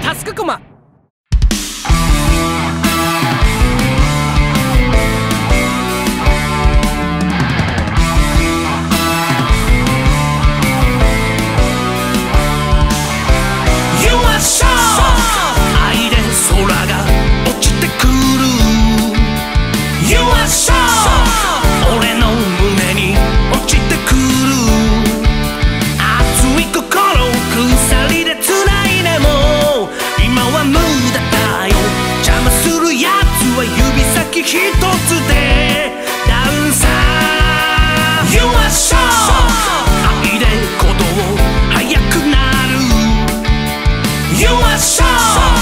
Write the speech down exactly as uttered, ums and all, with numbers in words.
タスクコマ。 愛で空が落ちてくる You are so 俺の胸に落ちてくる熱い心鎖でつないでも今は無駄だよ邪魔するやつは指先一つでダウンさ You are so 愛で鼓動速くなる You are so